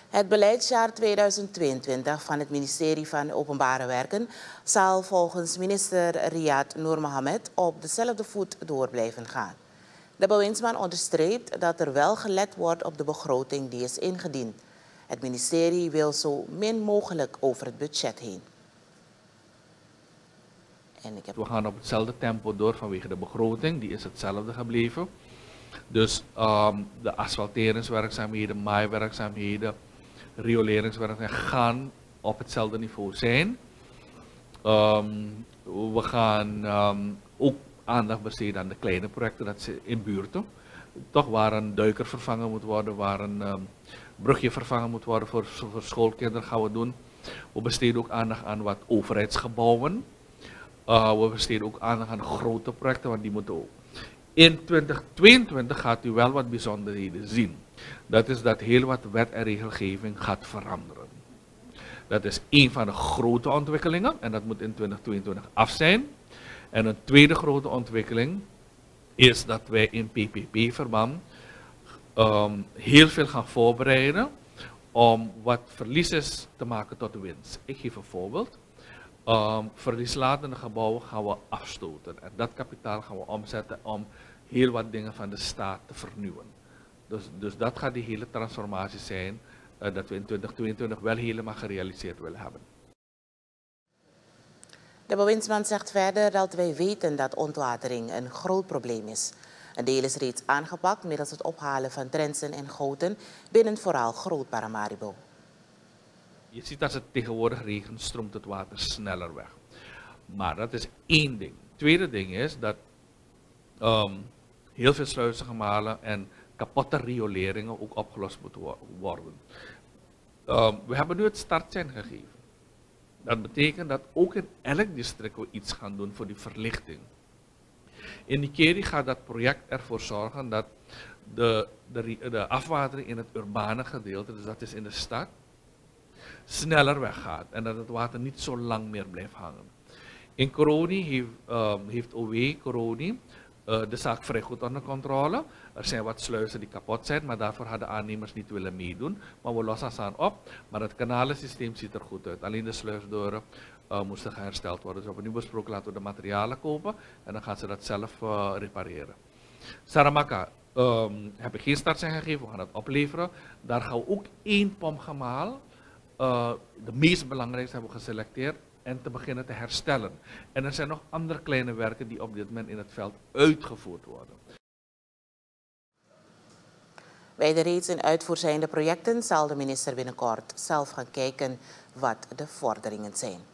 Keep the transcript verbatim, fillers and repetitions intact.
Het beleidsjaar tweeduizend tweeëntwintig van het ministerie van Openbare Werken zal volgens minister Riyad Noor Mohammed op dezelfde voet door blijven gaan. De bewindsman onderstreept dat er wel gelet wordt op de begroting die is ingediend. Het ministerie wil zo min mogelijk over het budget heen. En ik heb... We gaan op hetzelfde tempo door vanwege de begroting, die is hetzelfde gebleven. Dus um, de asfalteringswerkzaamheden, maaiwerkzaamheden, rioleringswerkzaamheden gaan op hetzelfde niveau zijn. Um, we gaan um, ook aandacht besteden aan de kleine projecten, dat ze in buurten. Toch waar een duiker vervangen moet worden, waar een um, brugje vervangen moet worden voor, voor schoolkinderen gaan we doen. We besteden ook aandacht aan wat overheidsgebouwen. Uh, we besteden ook aandacht aan grote projecten, want die moeten ook. In twintig tweeëntwintig gaat u wel wat bijzonderheden zien. Dat is dat heel wat wet en regelgeving gaat veranderen. Dat is een van de grote ontwikkelingen en dat moet in twintig tweeëntwintig af zijn. En een tweede grote ontwikkeling is dat wij in P P P-verband um, heel veel gaan voorbereiden om wat verlies is te maken tot winst. Ik geef een voorbeeld. Um, verlieslatende gebouwen gaan we afstoten en dat kapitaal gaan we omzetten om heel wat dingen van de staat te vernieuwen. Dus, dus dat gaat die hele transformatie zijn uh, dat we in twintig tweeëntwintig wel helemaal gerealiseerd willen hebben. De bewindsman zegt verder dat wij weten dat ontwatering een groot probleem is. Een deel is reeds aangepakt middels het ophalen van drensen en goten binnen vooral Groot Paramaribo. Je ziet als het tegenwoordig regent, stroomt het water sneller weg. Maar dat is één ding. Het tweede ding is dat um, heel veel sluizen gemalen en kapotte rioleringen ook opgelost moeten worden. Um, we hebben nu het startsein gegeven. Dat betekent dat ook in elk district we iets gaan doen voor die verlichting. In Nikeri gaat dat project ervoor zorgen dat de, de, de afwatering in het urbane gedeelte, dus dat is in de stad, sneller weggaat en dat het water niet zo lang meer blijft hangen. In Koroni heeft, um, heeft O W Koroni uh, de zaak vrij goed onder controle. Er zijn wat sluizen die kapot zijn, maar daarvoor hadden aannemers niet willen meedoen. Maar we lossen ze aan op, maar het kanalensysteem ziet er goed uit. Alleen de sluisdeuren uh, moesten hersteld worden. Dus we hebben nu besproken, laten we de materialen kopen en dan gaan ze dat zelf uh, repareren. Saramaka um, heb ik geen startsein gegeven, we gaan het opleveren. Daar gaan we ook één pompgemaal. Uh, de meest belangrijkste hebben we geselecteerd en te beginnen te herstellen. En er zijn nog andere kleine werken die op dit moment in het veld uitgevoerd worden. Bij de reeds in uitvoer zijnde projecten zal de minister binnenkort zelf gaan kijken wat de vorderingen zijn.